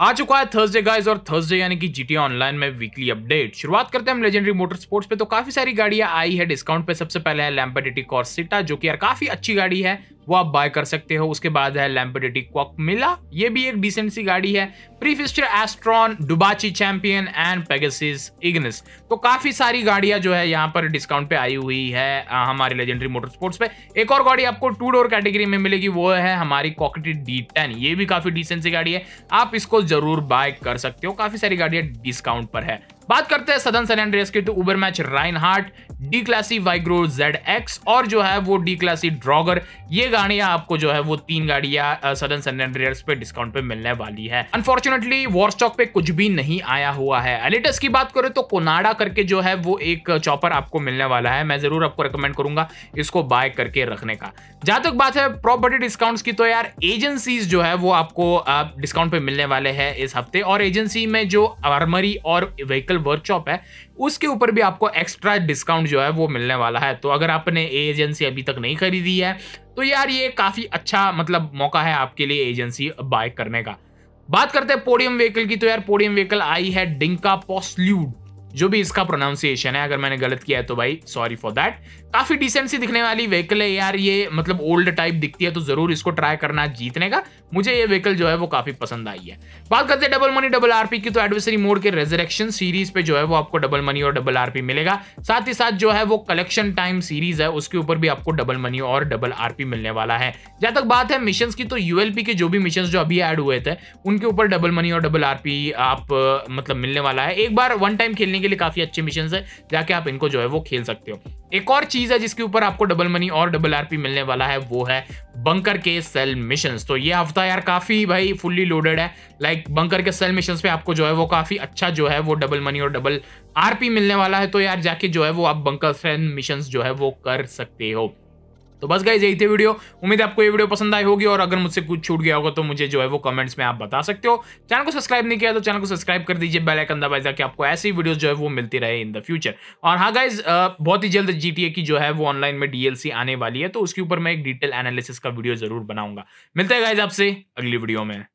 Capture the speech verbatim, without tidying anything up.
आ चुका है Thursday guys और थर्सडे यानी कि जीटीए ऑनलाइन में वीकली अपडेट। शुरुआत करते हैं हम लेजेंडरी मोटर स्पोर्ट्स पे। तो काफी सारी गाड़ियां आई है डिस्काउंट पे। सबसे पहले है लैम्बोर्गिनी कॉर्सिटा जो कि यार काफी अच्छी गाड़ी है, वो आप बाय कर सकते हो। उसके बाद है लैम्बोर्गिनी क्वाकमिला, ये भी एक डिसेंट सी गाड़ी है। Pfister Astron, Dewbauchee Champion and Pegassi Ignus. तो काफी सारी गाड़ियां जो है यहाँ पर डिस्काउंट पे आई हुई है आ, हमारे लेजेंडरी मोटर स्पोर्ट्स पे। एक और गाड़ी आपको टू डोर कैटेगरी में मिलेगी, वो है हमारी कॉकेटी डी टेन। ये भी काफी डिसेंट सी गाड़ी है, आप इसको जरूर बाय कर सकते हो। काफी सारी गाड़ियां डिस्काउंट पर है। बात करते हैं सदर्न सैन एंड्रियास की, तो Ubermacht Rhinehart, Declasse Vigero ZX और जो है वो डी क्लासी ड्रॉगर। ये गाड़ियां आपको जो है वो तीन गाड़ियां सदर्न सैन एंड्रियास पे डिस्काउंट पे मिलने वाली है। अनफॉर्चुनेटली वॉरस्टॉक पे कुछ भी नहीं आया हुआ है। एलिटस की बात करें तो कोनाडा करके जो है वो एक चॉपर आपको मिलने वाला है। मैं जरूर आपको रिकमेंड करूंगा इसको बाय करके रखने का। जहां तक बात है प्रॉपर्टी डिस्काउंट्स की, तो यार एजेंसीज जो है वो आपको डिस्काउंट पे मिलने वाले हैं इस हफ्ते। और एजेंसी में जो आर्मरी और व्हीकल वर्कशॉप है उसके ऊपर भी आपको एक्स्ट्रा डिस्काउंट जो है वो मिलने वाला है। तो अगर आपने एजेंसी अभी तक नहीं खरीदी है तो यार ये काफी अच्छा मतलब मौका है आपके लिए एजेंसी बाय करने का। बात करते हैं पोडियम व्हीकल की, तो यार पोडियम व्हीकल आई है डिंका पोस्ल्यूड, जो भी इसका प्रोनाउंसिएशन है। अगर मैंने गलत किया है तो भाई सॉरी फॉर दैट। काफी डिसेंट सी दिखने वाली व्हीकल है यार, ये मतलब ओल्ड टाइप दिखती है, तो जरूर इसको ट्राई करना जीतने का। मुझे ये व्हीकल जो है वो काफी पसंद आई है। बात करते हैं डबल मनी डबल आरपी की, तो एडवर्सरी मोड के रेजरेक्शन सीरीज पे जो है वो आपको डबल मनी और डबल आरपी मिलेगा। साथ ही साथ जो है वो कलेक्शन टाइम सीरीज है उसके ऊपर भी आपको डबल मनी और डबल आरपी मिलने वाला है। जहां तक बात है मिशंस की, तो यूएलपी के जो भी मिशंस जो अभी ऐड हुए थे उनके ऊपर डबल मनी और डबल आरपी आप मतलब मिलने वाला है। एक बार वन टाइम खेलने के लिए काफी अच्छे मिशंस है, जाके आप इनको जो है वो खेल सकते हो। एक और चीज है जिसके ऊपर आपको डबल मनी और डबल आरपी मिलने वाला है, वो है बंकर के सेल मिशंस। तो ये हफ्ता यार काफी भाई फुल्ली लोडेड है। लाइक बंकर के सेल मिशंस पे आपको जो है वो काफी अच्छा जो है वो डबल मनी और डबल आरपी मिलने वाला है। तो यार जाके जो है वो आप बंकर सेल मिशंस जो है वो कर सकते हो। तो बस गाइस यही थे वीडियो। उम्मीद है आपको ये वीडियो पसंद आई होगी, और अगर मुझसे कुछ छूट गया होगा तो मुझे जो है वो कमेंट्स में आप बता सकते हो। चैनल को सब्सक्राइब नहीं किया तो चैनल को सब्सक्राइब कर दीजिए, बेल आइकन दबाइए ताकि आपको ऐसी वीडियोस जो है वो मिलती रहे इन द फ्यूचर। और हाँ गाइज, बहुत ही जल्द जीटीए की जो है वो ऑनलाइन में डीएलसी आने वाली है, तो उसके ऊपर मैं एक डिटेल एनालिसिस का वीडियो जरूर बनाऊंगा। मिलते हैं गाइज आपसे अगली वीडियो में।